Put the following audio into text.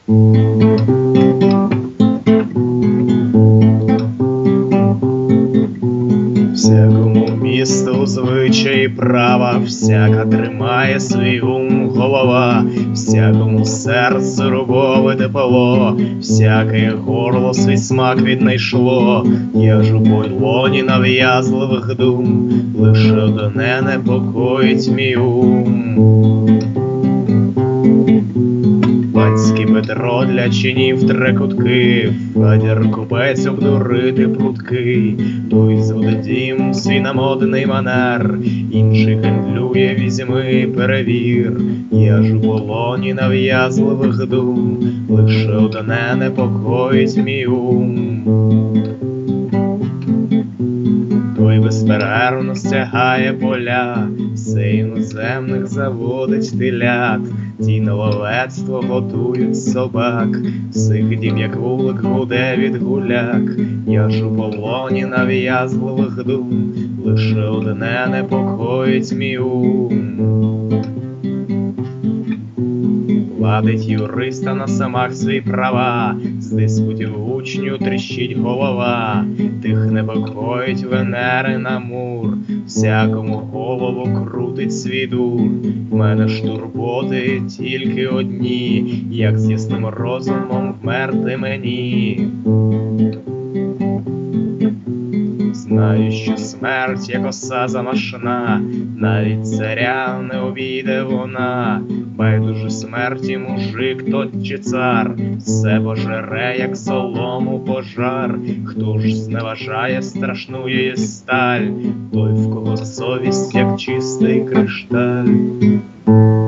Всякому місту звичай права, всяка тримає свій ум голова, всякому серцю рубове тепло, всяке горло свій смак віднайшло. Я ж у полоні нав'язливих дум, лише одне непокоїть мій ум. Панський Петро для чинів трекутки, Федір купець обдурити прудкий, той зводить дім свій на модний манер, інший хендлює, візьми, перевір. Я ж у полоні нав'язливих дум, лише одне непокоїть мій ум. Той безперервно стягає поля, все іноземних заводить телят, ті на ловецтво готують собак, сих дім, як вулик, гуде від гуляк. Я ж у полоні нав'язливих дум, лише одне непокоїть мій ум. Ладить юриста на самах свої права, з диспутів учню тріщить голова, тих непокоїть Венери Намур, всякому голову крутить свій дур. В мене ж турботи тільки одні, як з ясним розумом вмерти мені. Знаю, що смерть, як оса замашна, навіть царя не обійде вона. Байдуже смерті мужик тот чи цар, все пожере, як солому пожар. Хто ж зневажає страшну її сталь, той, в кого совість, як чистий кришталь.